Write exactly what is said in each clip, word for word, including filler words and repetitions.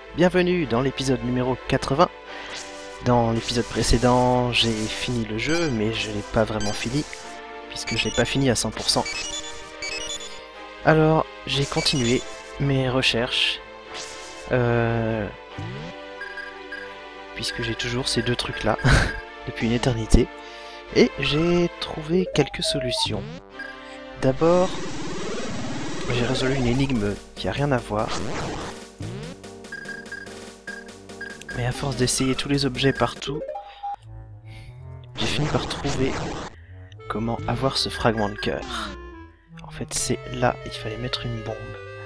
Bienvenue dans l'épisode numéro quatre-vingts. Dans l'épisode précédent, j'ai fini le jeu, mais je l'ai pas vraiment fini, puisque je l'ai pas fini à cent pour cent. Alors, j'ai continué mes recherches, euh... puisque j'ai toujours ces deux trucs-là, depuis une éternité, et j'ai trouvé quelques solutions. D'abord, j'ai résolu une énigme qui a rien à voir. Mais à force d'essayer tous les objets partout, j'ai fini par trouver comment avoir ce fragment de cœur. En fait, c'est là, il fallait mettre une bombe.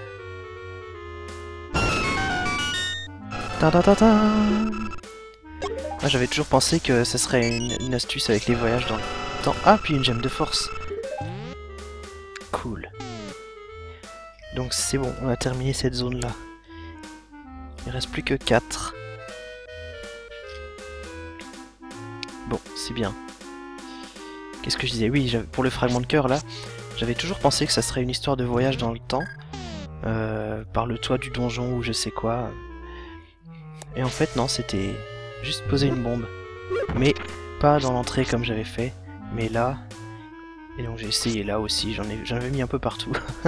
Ta -ta -ta -ta. Moi, j'avais toujours pensé que ça serait une, une astuce avec les voyages dans le temps. Ah, puis une gemme de force. Cool. Donc c'est bon, on a terminé cette zone-là. Il reste plus que quatre. Bon, c'est bien. Qu'est-ce que je disais? Oui, pour le fragment de cœur là, j'avais toujours pensé que ça serait une histoire de voyage dans le temps, euh, par le toit du donjon ou je sais quoi. Et en fait non, c'était juste poser une bombe. Mais pas dans l'entrée comme j'avais fait, mais là. Et donc j'ai essayé là aussi, j'en ai, j'en avais mis un peu partout.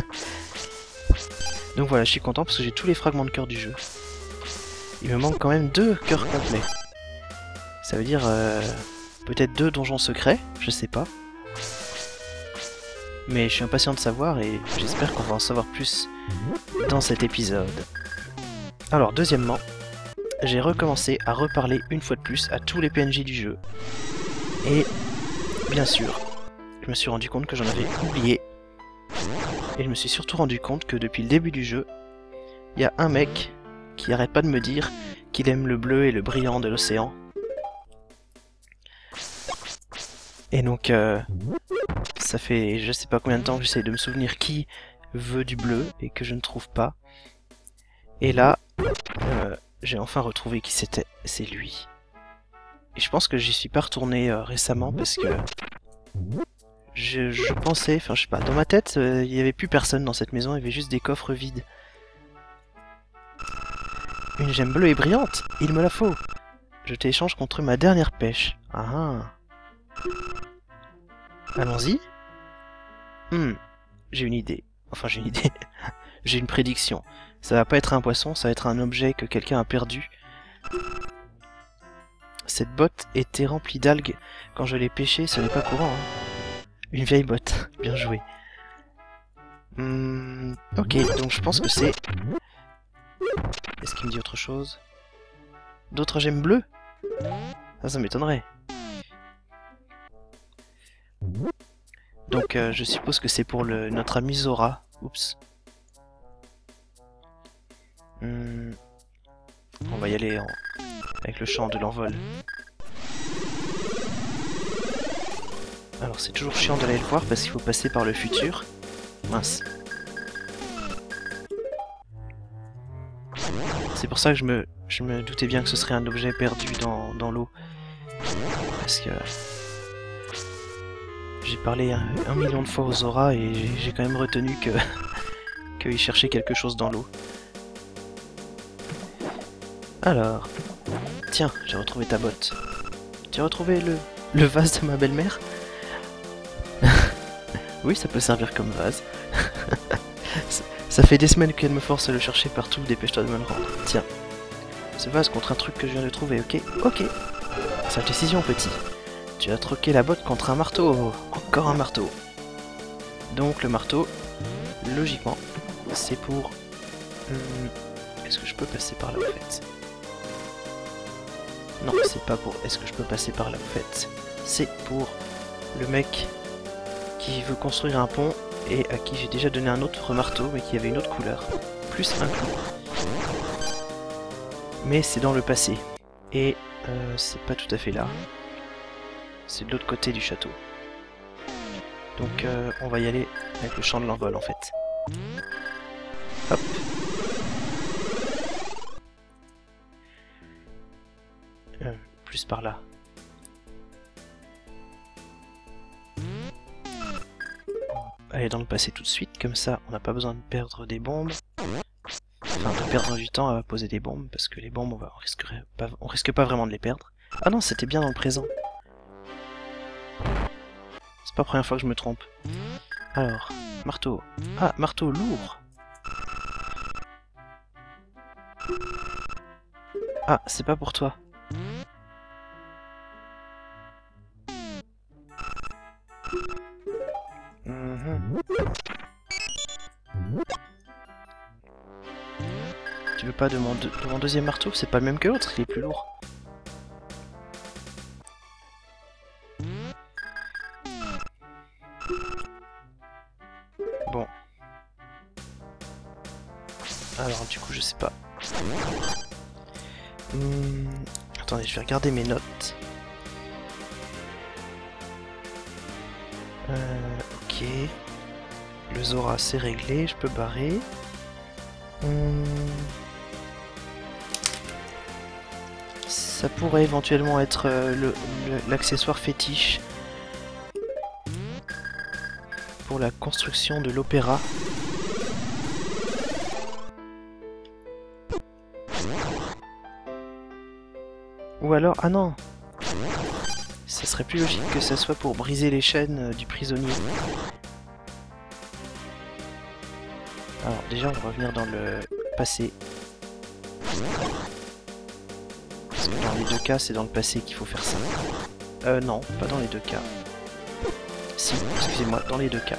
Donc voilà, je suis content parce que j'ai tous les fragments de cœur du jeu. Il me manque quand même deux cœurs complets. Ça veut dire euh, peut-être deux donjons secrets, je sais pas. Mais je suis impatient de savoir et j'espère qu'on va en savoir plus dans cet épisode. Alors deuxièmement, j'ai recommencé à reparler une fois de plus à tous les P N J du jeu. Et bien sûr, je me suis rendu compte que j'en avais oublié. Et je me suis surtout rendu compte que depuis le début du jeu, il y a un mec qui arrête pas de me dire qu'il aime le bleu et le brillant de l'océan. Et donc, euh, ça fait je sais pas combien de temps que j'essaie de me souvenir qui veut du bleu et que je ne trouve pas. Et là, euh, j'ai enfin retrouvé qui c'était. C'est lui. Et je pense que j'y suis pas retourné euh, récemment parce que je, je pensais, enfin je sais pas, dans ma tête, euh, il y avait plus personne dans cette maison, il y avait juste des coffres vides. Une gemme bleue et brillante, il me la faut. Je t'échange contre ma dernière pêche. Ah ah. Allons-y. Hmm, j'ai une idée. Enfin, j'ai une idée. J'ai une prédiction. Ça va pas être un poisson, ça va être un objet que quelqu'un a perdu. Cette botte était remplie d'algues. Quand je l'ai pêchée, ce n'est pas courant. Hein. Une vieille botte. Bien joué. Hmm, ok, donc je pense que c'est... Est-ce qu'il me dit autre chose? D'autres gemmes bleues? Ça, ça m'étonnerait. Donc euh, je suppose que c'est pour le, notre ami Zora. Oups. Hmm. On va y aller en... avec le chant de l'envol. Alors c'est toujours chiant d'aller le voir parce qu'il faut passer par le futur. Mince. C'est pour ça que je me, je me doutais bien que ce serait un objet perdu dans, dans l'eau. Parce que... J'ai parlé un, un million de fois aux Zora et j'ai quand même retenu que qu'il cherchait quelque chose dans l'eau. Alors, tiens, j'ai retrouvé ta botte. Tu as retrouvé le, le vase de ma belle-mère? Oui, ça peut servir comme vase. ça, ça fait des semaines qu'elle me force à le chercher partout, dépêche-toi de me le rendre. Tiens, ce vase contre un truc que je viens de trouver, ok? Ok. Sage décision, petit. Tu as troqué la botte contre un marteau. Encore un marteau. Donc le marteau, logiquement, c'est pour... Hum, est-ce que je peux passer par là, au fait? Non, c'est pas pour... Est-ce que je peux passer par là, au fait? C'est pour le mec qui veut construire un pont et à qui j'ai déjà donné un autre marteau, mais qui avait une autre couleur. Plus un clou. Mais c'est dans le passé. Et euh, c'est pas tout à fait là. C'est de l'autre côté du château. Donc euh, on va y aller avec le chant de l'envol en fait. Hop. Euh, plus par là. On va aller dans le passé tout de suite, comme ça on n'a pas besoin de perdre des bombes. enfin de perdre du temps à poser des bombes, parce que les bombes on, va, on, risquerait pas, on risque pas vraiment de les perdre. Ah non, c'était bien dans le présent. C'est pas la première fois que je me trompe. Alors, marteau. Ah, marteau lourd. Ah, c'est pas pour toi. Mmh. Tu veux pas de mon, de, de mon deuxième marteau? C'est pas le même que l'autre, il est plus lourd. Bon. Alors du coup je sais pas. Hum... Attendez, je vais regarder mes notes. Euh, ok. Le Zora c'est réglé, je peux barrer. Hum... Ça pourrait éventuellement être euh, l'accessoire fétiche pour la construction de l'opéra. Ou alors, ah non, ça serait plus logique que ça soit pour briser les chaînes du prisonnier. Alors déjà on va revenir dans le passé. Parce que dans les deux cas c'est dans le passé qu'il faut faire ça. Euh non, pas dans les deux cas. Si, excusez-moi, dans les deux cas.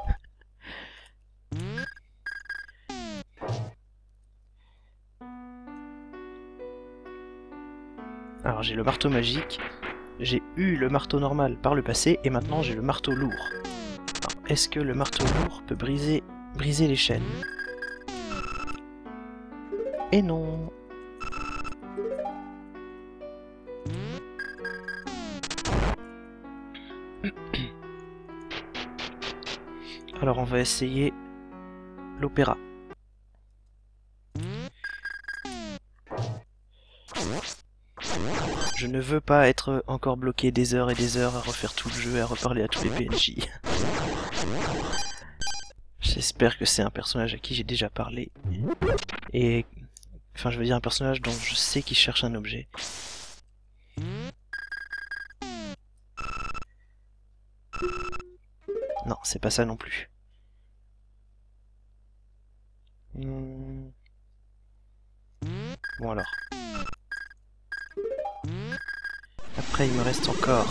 Alors j'ai le marteau magique, j'ai eu le marteau normal par le passé, et maintenant j'ai le marteau lourd. Est-ce que le marteau lourd peut briser, briser les chaînes? Et non. Alors on va essayer l'opéra. Je ne veux pas être encore bloqué des heures et des heures à refaire tout le jeu et à reparler à tous les P N J. J'espère que c'est un personnage à qui j'ai déjà parlé. Et... Enfin, je veux dire un personnage dont je sais qu'il cherche un objet. Non, c'est pas ça non plus. Hmm. Bon alors. Après, il me reste encore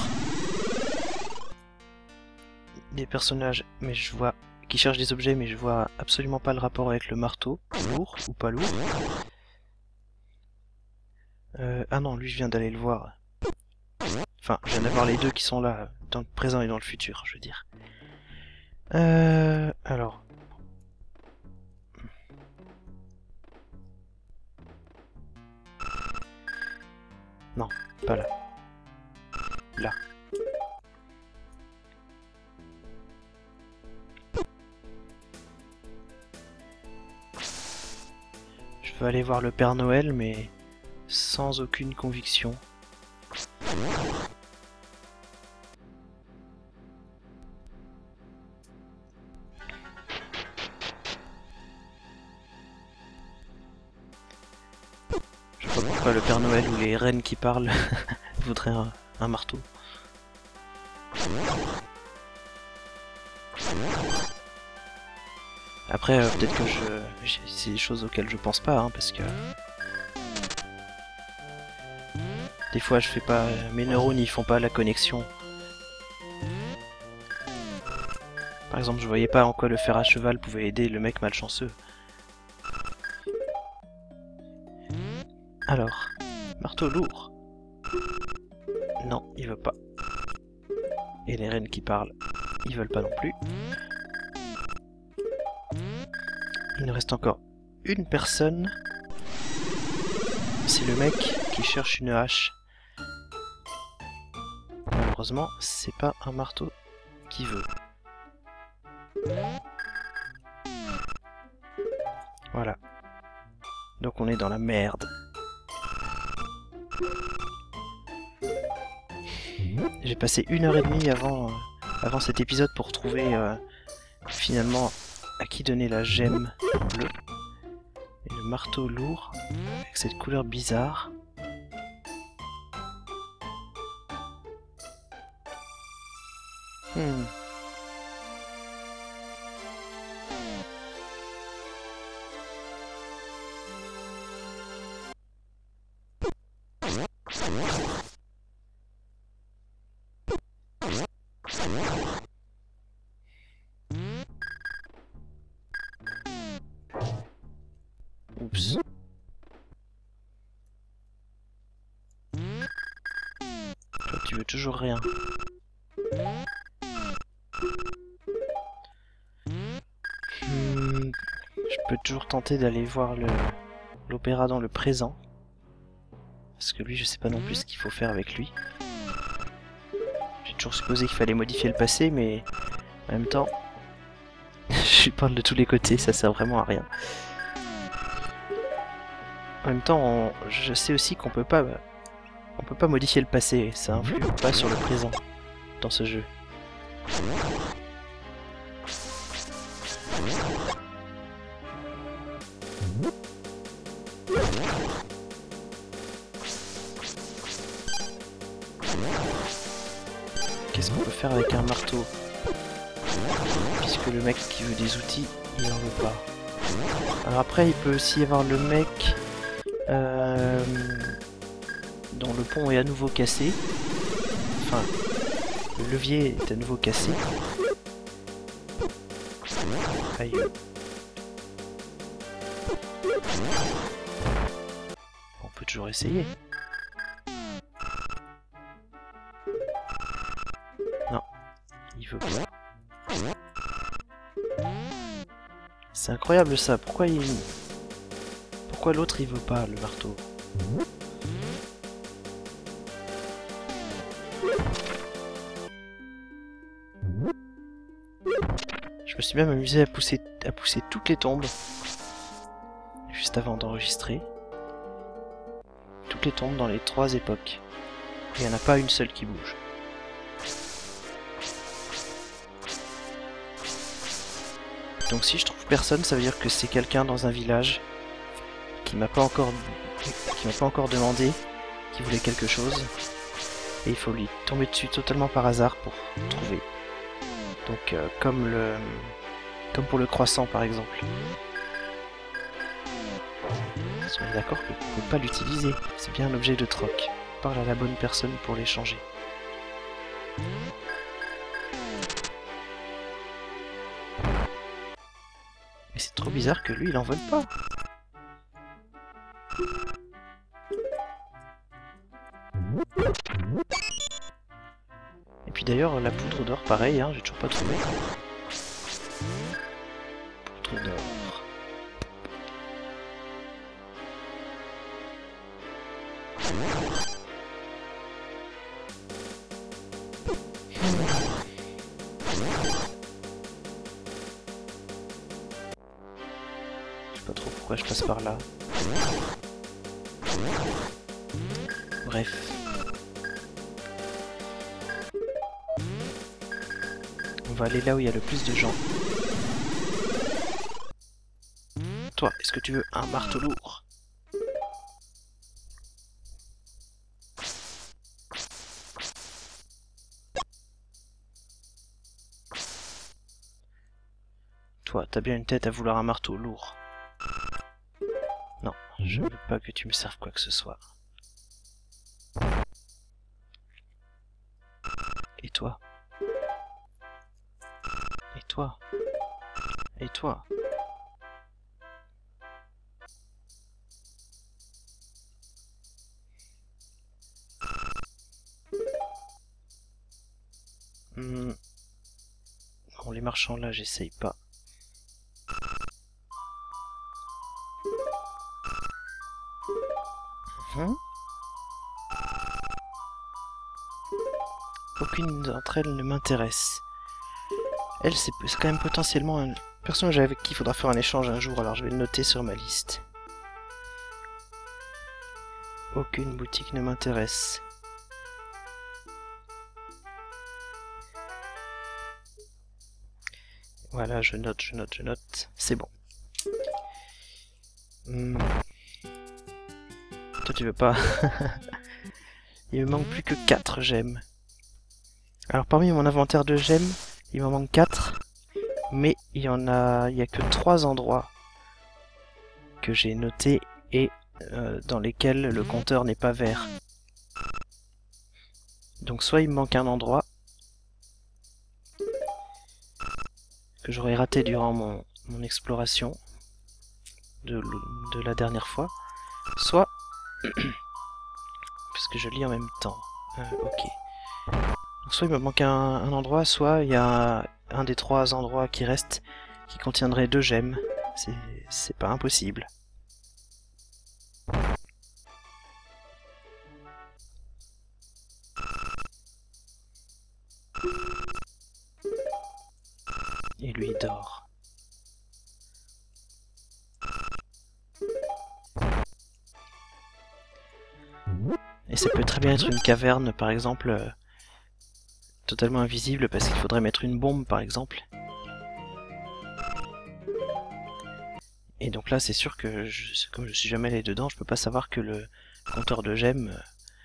des personnages, mais je vois qui cherchent des objets, mais je vois absolument pas le rapport avec le marteau, lourd ou pas lourd. Euh, ah non, lui je viens d'aller le voir. Enfin, je viens d'avoir les deux qui sont là, dans le présent et dans le futur, je veux dire. Euh, alors. Non, pas là. Là. Je veux aller voir le Père Noël, mais sans aucune conviction. Je sais pas pourquoi le Père Noël ou les reines qui parlent voudraient un, un marteau. Après, euh, peut-être que je, c'est des choses auxquelles je pense pas, hein, parce que des fois je fais pas, mes neurones ils font pas la connexion. Par exemple, je voyais pas en quoi le fer à cheval pouvait aider le mec malchanceux. Alors, marteau lourd. Non, il veut pas. Et les reines qui parlent, ils veulent pas non plus. Il nous reste encore une personne. C'est le mec qui cherche une hache. Malheureusement, c'est pas un marteau qu'il veut. Voilà. Donc on est dans la merde. J'ai passé une heure et demie avant, euh, avant cet épisode pour trouver euh, finalement à qui donner la gemme bleue. Et le marteau lourd avec cette couleur bizarre. Hmm. Oups. Toi, tu veux toujours rien. Hmm. Je peux toujours tenter d'aller voir le l'opéra dans le présent. Parce que lui, je sais pas non plus ce qu'il faut faire avec lui. J'ai toujours supposé qu'il fallait modifier le passé, mais en même temps, je parle de tous les côtés, ça sert vraiment à rien. En même temps, on... je sais aussi qu'on peut pas, on peut pas modifier le passé, ça influe pas sur le présent dans ce jeu. Qu'est-ce qu'on peut faire avec un marteau? Puisque le mec qui veut des outils, il en veut pas. Alors après, il peut aussi y avoir le mec euh, dont le pont est à nouveau cassé. Enfin, le levier est à nouveau cassé. Aïe. On peut toujours essayer. Non, il veut pas. C'est incroyable ça, pourquoi il... Pourquoi l'autre il veut pas le marteau? Je me suis même amusé à pousser, à pousser toutes les tombes juste avant d'enregistrer. Toutes les tombes dans les trois époques. Il n'y en a pas une seule qui bouge. Donc si je trouve personne, ça veut dire que c'est quelqu'un dans un village qui m'a pas encore qui m'a pas encore demandé, qui voulait quelque chose, et il faut lui tomber dessus totalement par hasard pour trouver. Donc euh, comme le comme pour le croissant par exemple. On est d'accord qu'on ne peut pas l'utiliser, c'est bien un objet de troc. Parle à la bonne personne pour l'échanger. Mais c'est trop bizarre que lui il en vole pas. Et puis d'ailleurs la poudre d'or pareil, hein, j'ai toujours pas trouvé. Poudre d'or. Je sais pas trop pourquoi je passe par là. Bref. On va aller là où il y a le plus de gens. Toi, est-ce que tu veux un marteau lourd? Toi, t'as bien une tête à vouloir un marteau lourd. Non, je ne veux pas que tu me serves quoi que ce soit. Et toi? Et toi? Et toi? Hmm. Bon, les marchands là, j'essaye pas. Hum? Aucune d'entre elles ne m'intéresse. Elle, c'est quand même potentiellement un personnage avec qui il faudra faire un échange un jour, alors je vais le noter sur ma liste. Aucune boutique ne m'intéresse. Voilà, je note, je note, je note. C'est bon. Hmm. Toi tu veux pas. Il me manque plus que quatre gemmes. Alors parmi mon inventaire de gemmes, il m'en manque quatre. Mais il y en a. Il y a que trois endroits que j'ai notés et euh, dans lesquels le compteur n'est pas vert. Donc soit il me manque un endroit que j'aurais raté durant mon, mon exploration de, de la dernière fois, soit, parce que je lis en même temps, euh, ok. Donc soit il me manque un, un endroit, soit il y a un des trois endroits qui restent qui contiendrait deux gemmes. C'est pas impossible. Et lui il dort. Et ça peut très bien être une caverne par exemple, euh, totalement invisible parce qu'il faudrait mettre une bombe par exemple. Et donc là c'est sûr que je, comme je suis jamais allé dedans, je peux pas savoir que le compteur de gemmes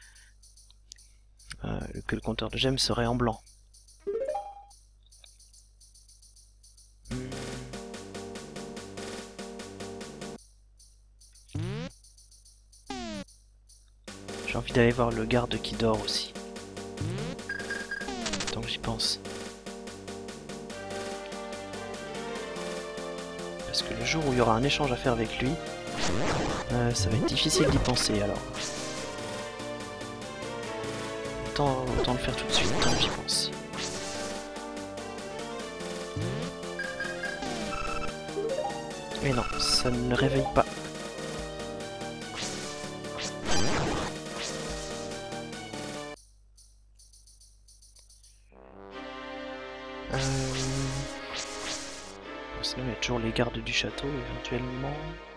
euh, que le compteur de gemmes serait en blanc. J'ai envie d'aller voir le garde qui dort aussi. Tant que j'y pense. Parce que le jour où il y aura un échange à faire avec lui, euh, ça va être difficile d'y penser alors. Autant, autant le faire tout de suite, tant que j'y pense. Mais non, ça ne le réveille pas. Euh... Bon, sinon il y a toujours les gardes du château éventuellement.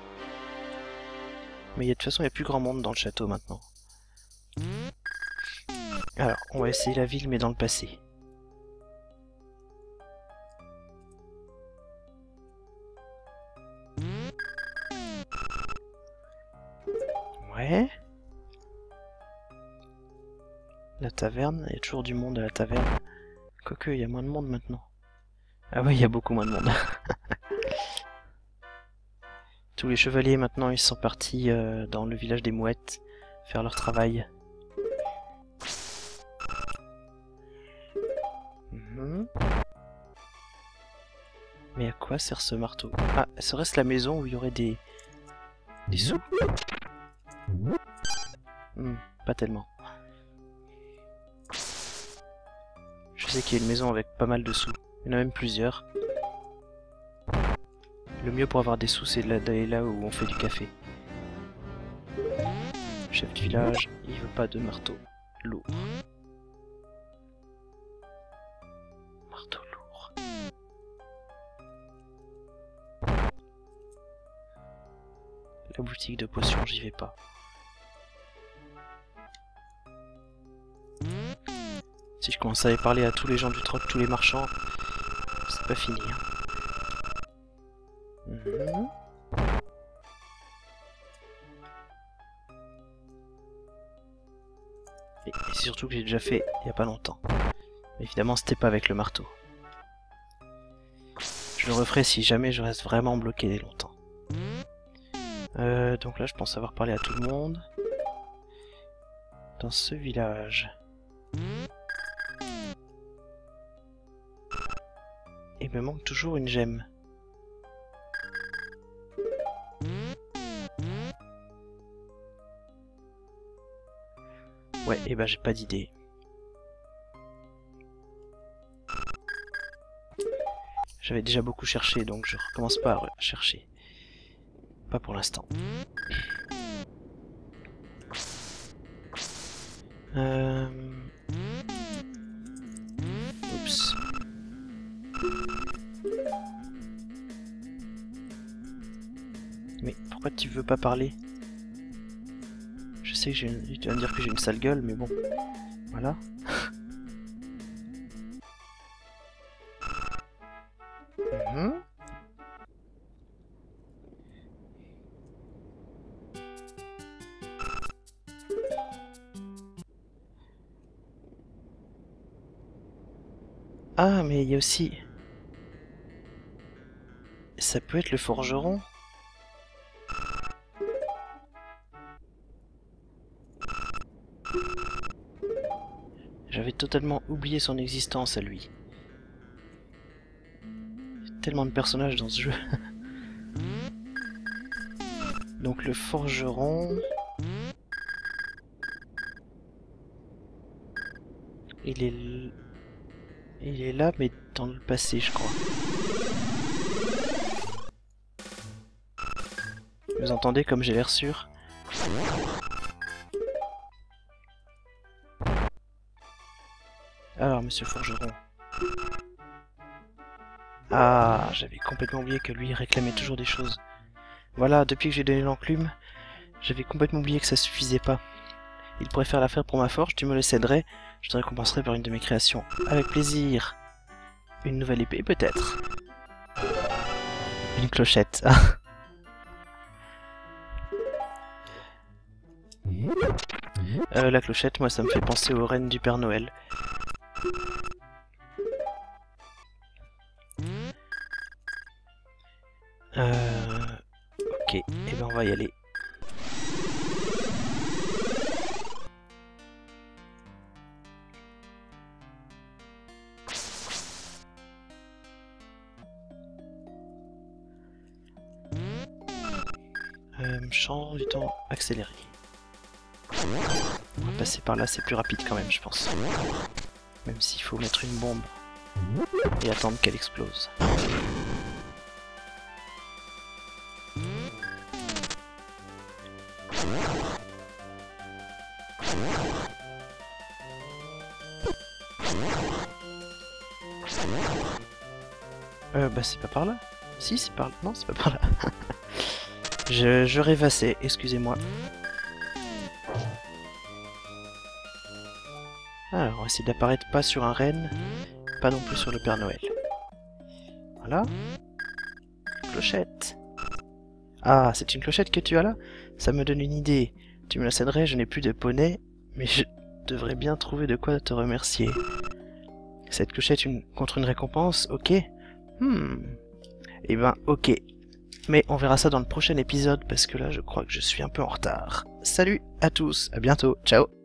Mais de toute façon il n'y a plus grand monde dans le château maintenant. Alors, on va essayer la ville mais dans le passé. Ouais. La taverne, il y a toujours du monde à la taverne. Quoique, il y a moins de monde maintenant. Ah oui, il y a beaucoup moins de monde. Tous les chevaliers maintenant, ils sont partis euh, dans le village des mouettes faire leur travail. Mmh. Mais à quoi sert ce marteau? Ah, serait-ce la maison où il y aurait des, des sous? Mmh, pas tellement. Je sais qu'il y a une maison avec pas mal de sous. Il y en a même plusieurs. Le mieux pour avoir des sous, c'est d'aller là où on fait du café. Chef du village, il veut pas de marteau lourd. Marteau lourd. La boutique de potions, j'y vais pas. Si je commence à parler à tous les gens du troc, tous les marchands, c'est pas fini. Hein. Mmh. Et, et surtout que j'ai déjà fait il y a pas longtemps. Mais évidemment, c'était pas avec le marteau. Je le referai si jamais je reste vraiment bloqué longtemps. Euh, donc là, je pense avoir parlé à tout le monde. Dans ce village. Il me manque toujours une gemme. Ouais, et bah j'ai pas d'idée. J'avais déjà beaucoup cherché, donc je recommence pas à chercher. Pas pour l'instant. Euh... Oups. Mais pourquoi tu veux pas parler? Je sais que j'ai une... tu vas me dire que j'ai une sale gueule, mais bon. Voilà. Mmh. Ah, mais il y a aussi... Ça peut être le forgeron? J'avais totalement oublié son existence à lui. Il y a tellement de personnages dans ce jeu. Donc le forgeron... Il est... Il est là, mais dans le passé, je crois. Vous entendez comme j'ai l'air sûr? Alors, monsieur Forgeron. Ah, j'avais complètement oublié que lui réclamait toujours des choses. Voilà, depuis que j'ai donné l'enclume, j'avais complètement oublié que ça suffisait pas. Il pourrait faire l'affaire pour ma forge, tu me le céderais, je te récompenserai par une de mes créations. Avec plaisir. Une nouvelle épée, peut-être. Une clochette. euh, la clochette, moi, ça me fait penser aux reines du Père Noël. Euh... Ok, et eh ben on va y aller. Euh, champ du temps accéléré. On va passer par là, c'est plus rapide quand même, je pense. Même s'il faut mettre une bombe et attendre qu'elle explose. Euh, bah c'est pas par là. Si, c'est par là. Non, c'est pas par là. je, je rêvassais, excusez-moi. Alors, on va essayer d'apparaître pas sur un renne, pas non plus sur le Père Noël. Voilà. Clochette. Ah, c'est une clochette que tu as là? Ça me donne une idée. Tu me la céderais, je n'ai plus de poney, mais je devrais bien trouver de quoi te remercier. Cette clochette une... contre une récompense, ok? Hmm. Eh ben, ok. Mais on verra ça dans le prochain épisode, parce que là, je crois que je suis un peu en retard. Salut à tous, à bientôt, ciao!